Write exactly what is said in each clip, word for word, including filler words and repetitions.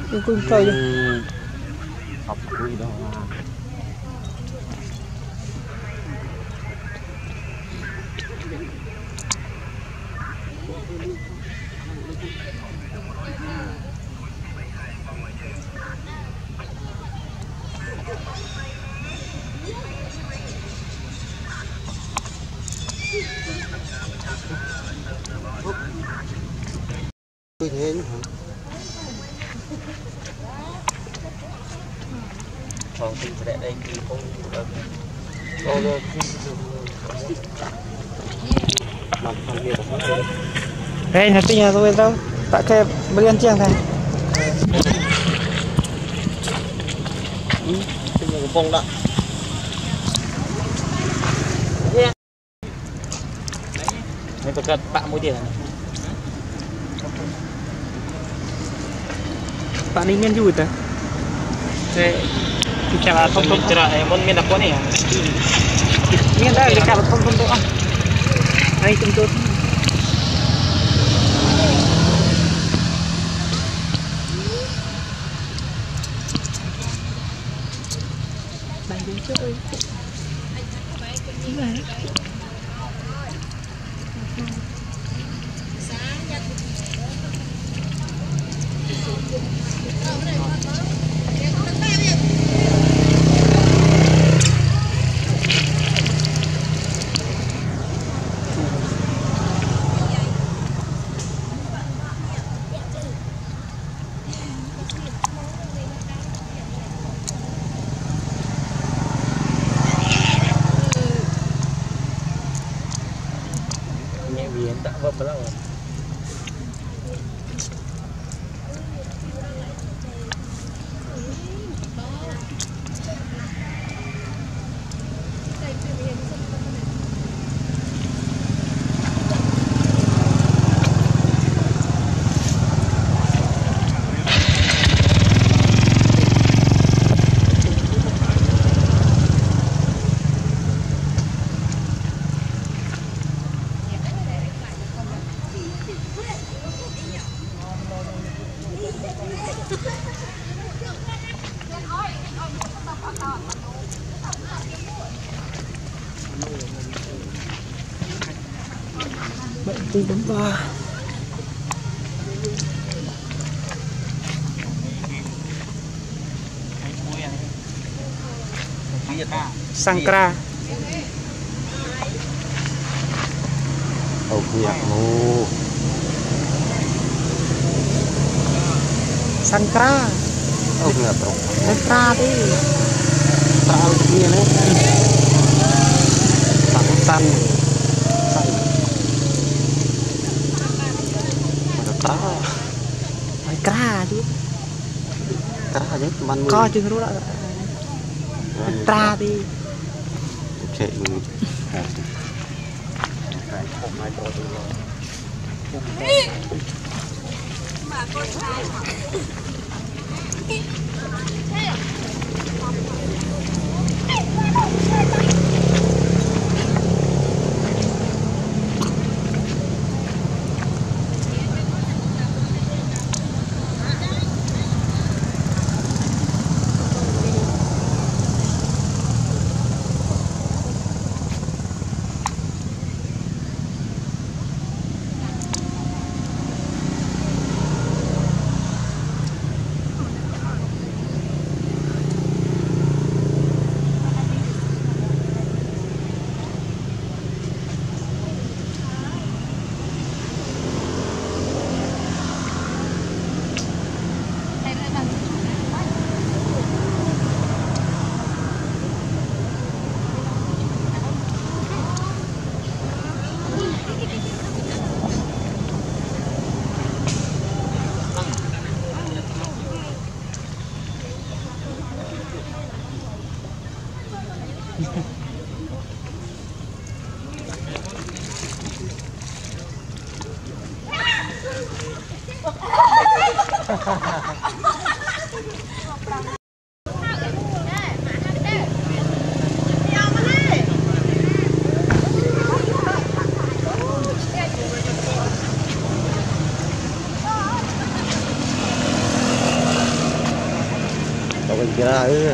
Đừng quên trời chứ. Học vui đó. Tôi thế hả? Còn thì để đây thì không được. Cô được. Đây là nhà tôi đâu. Tại cái bữa ăn chiang này. Ừ, cái nhà bông đó. Này phải cất bạn mỗi tiền này. Bạn ấy men vui ta. Thế thì chả là không không Cái này muốn men đặc quá này. men đây là cả không không đâu. Đây chúng tôi. Bạn đến chơi. Tak apa pula. Bệnh tí bấm ba. Sangkra. Oh, iya. Oh. Sangkra. Oh, enggak tahu. Sangkra đi. Tahu ini nih. San. San. Ada kra. Kra chứ. Kra chứ, teman mu. Co chừng rú lại. Tra đi. Chạy mình. Mà con trai ừ.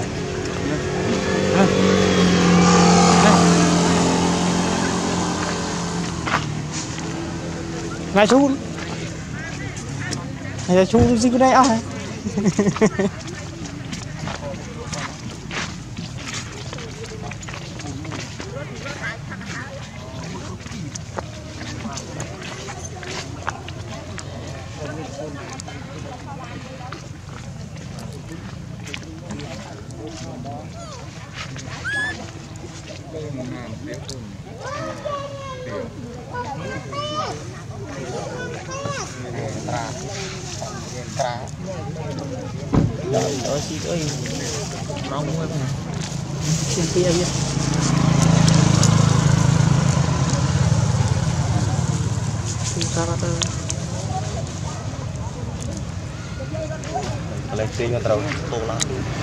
Ngay chú này chú gì cái đây à? Ở chị ơi mong quá này xem kia biết sao đó lấy tiền người ta tô lắm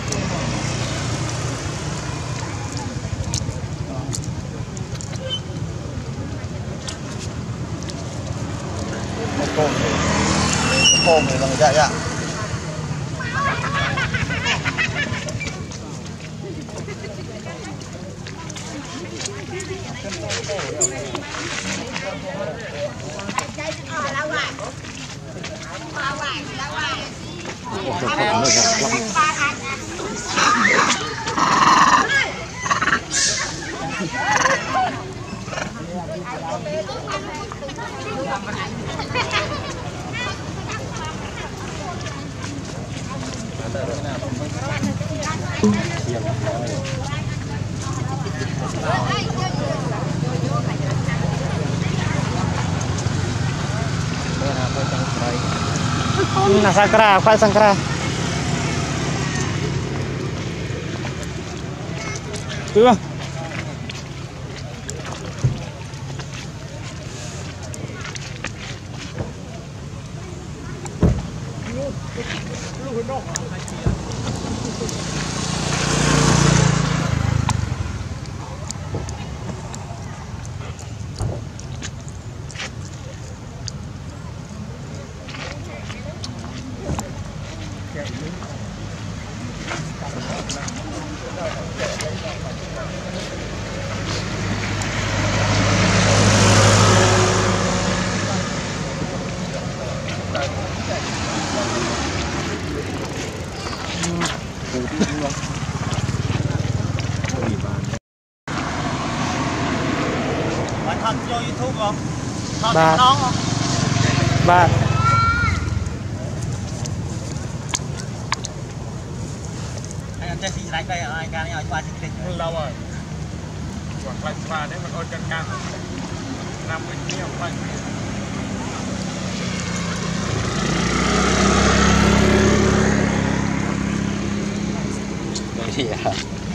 con con này là dạ dạ ini nasi sakra, apa sakra? Tuh. Bạn vô YouTube không? Ba. Ba. Anh ăn chơi gì đánh đây anh ca này ở qua chương trình lâu rồi. Hoặc là qua đấy mà ôn chân cam. Năm mình nhiều quanh. Gì à?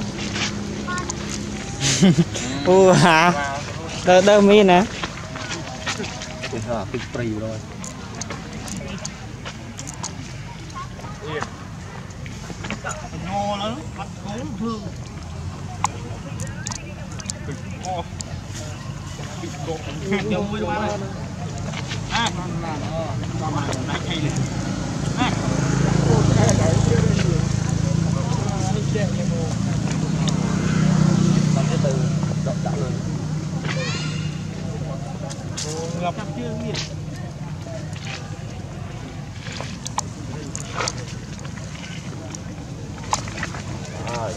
Ủa hả? Đơ đơ mi nè. Cái hả, cái free rồi. Ngô lắm, bắt cuốn thương. Ngô. Ngô. Ngô mới đúng không? À, nó mà nãy hay này. À. Ngập chưa gì rồi